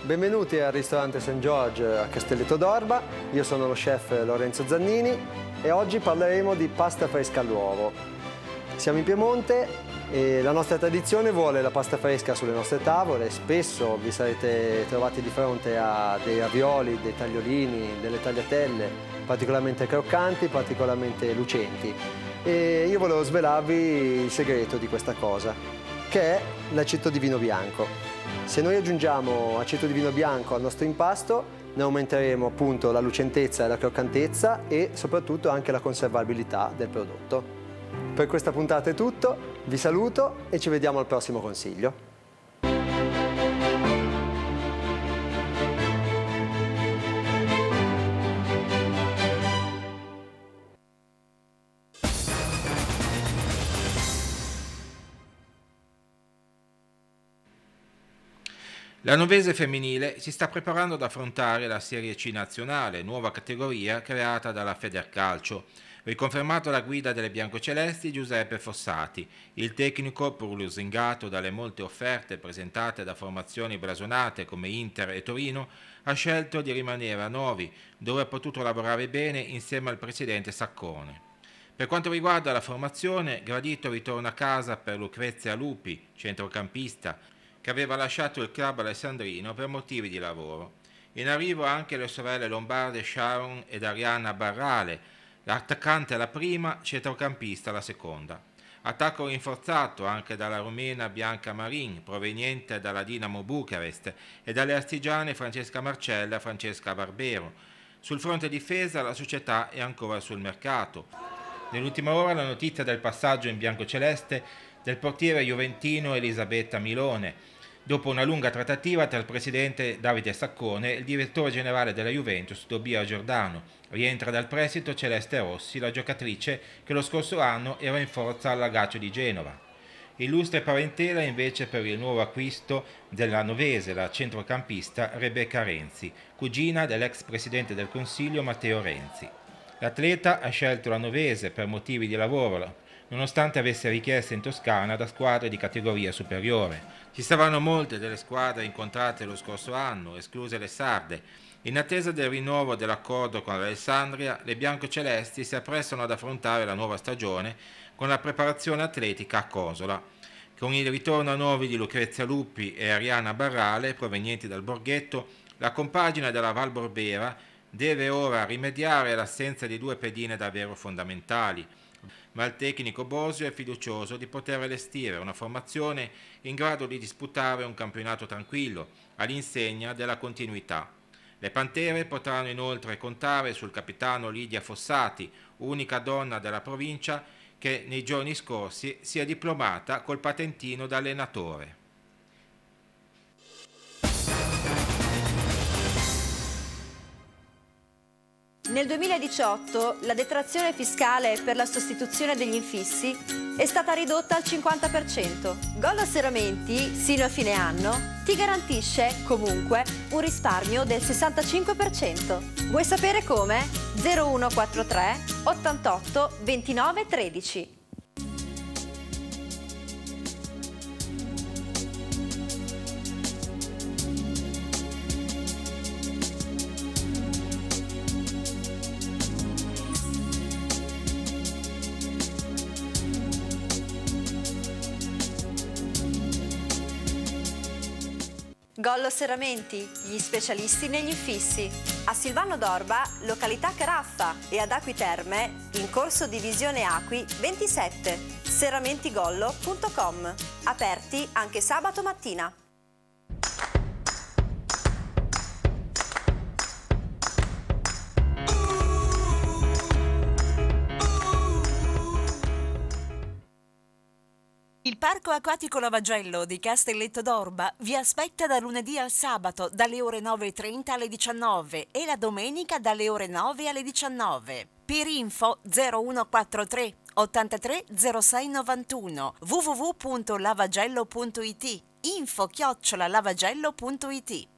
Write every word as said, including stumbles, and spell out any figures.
benvenuti al ristorante Saint George a Castelletto d'Orba. Io sono lo chef Lorenzo Zannini e oggi parleremo di pasta fresca all'uovo. Siamo in Piemonte e la nostra tradizione vuole la pasta fresca sulle nostre tavole. Spesso vi sarete trovati di fronte a dei ravioli, dei tagliolini, delle tagliatelle particolarmente croccanti, particolarmente lucenti. E io volevo svelarvi il segreto di questa cosa, che è l'aceto di vino bianco. Se noi aggiungiamo aceto di vino bianco al nostro impasto, ne aumenteremo appunto la lucentezza e la croccantezza e soprattutto anche la conservabilità del prodotto. Per questa puntata è tutto, vi saluto e ci vediamo al prossimo consiglio. La Novese femminile si sta preparando ad affrontare la Serie C nazionale, nuova categoria creata dalla Federcalcio. Riconfermato alla guida delle biancocelesti Giuseppe Fossati, il tecnico, pur lusingato dalle molte offerte presentate da formazioni blasonate come Inter e Torino, ha scelto di rimanere a Novi, dove ha potuto lavorare bene insieme al presidente Saccone. Per quanto riguarda la formazione, gradito ritorno a casa per Lucrezia Lupi, centrocampista, che aveva lasciato il club alessandrino per motivi di lavoro. In arrivo anche le sorelle lombarde Sharon ed Arianna Barrale, l'attaccante alla prima, centrocampista alla seconda. Attacco rinforzato anche dalla rumena Bianca Marin, proveniente dalla Dinamo Bucarest, e dalle artigiane Francesca Marcella e Francesca Barbero. Sul fronte difesa la società è ancora sul mercato. Nell'ultima ora la notizia del passaggio in biancoceleste del portiere juventino Elisabetta Milone, dopo una lunga trattativa tra il presidente Davide Saccone e il direttore generale della Juventus Tobia Giordano. Rientra dal prestito Celeste Rossi, la giocatrice che lo scorso anno era in forza alla Lazio di Genova. Illustre parentela invece per il nuovo acquisto della novese, la centrocampista Rebecca Renzi, cugina dell'ex presidente del Consiglio Matteo Renzi. L'atleta ha scelto la novese per motivi di lavoro, nonostante avesse richieste in Toscana da squadre di categoria superiore. Ci saranno molte delle squadre incontrate lo scorso anno, escluse le sarde. In attesa del rinnovo dell'accordo con l'Alessandria, le biancocelesti si apprestano ad affrontare la nuova stagione con la preparazione atletica a Cosola. Con il ritorno a Novi di Lucrezia Lupi e Arianna Barrale, provenienti dal Borghetto, la compagine della Val Borbera deve ora rimediare all'assenza di due pedine davvero fondamentali, ma il tecnico Bosio è fiducioso di poter allestire una formazione in grado di disputare un campionato tranquillo, all'insegna della continuità. Le Pantere potranno inoltre contare sul capitano Lidia Fossati, unica donna della provincia che nei giorni scorsi si è diplomata col patentino da allenatore. Nel duemiladiciotto la detrazione fiscale per la sostituzione degli infissi è stata ridotta al cinquanta per cento. Gollo Serramenti, sino a fine anno, ti garantisce comunque un risparmio del sessantacinque per cento. Vuoi sapere come? zero uno quattro tre ottantotto ventinove tredici. Gollo Serramenti, gli specialisti negli infissi. A Silvano d'Orba, località Caraffa, e ad Acqui Terme, in corso Divisione Acqui ventisette, serramentigollo punto com. Aperti anche sabato mattina. Il Parco Acquatico Lavagello di Castelletto d'Orba vi aspetta da lunedì al sabato dalle ore nove e trenta alle diciannove e la domenica dalle ore nove alle diciannove. Per info zero uno quattro tre ottantatré zero sei novantuno w w w punto lavagello punto it info chiocciola lavagello punto it.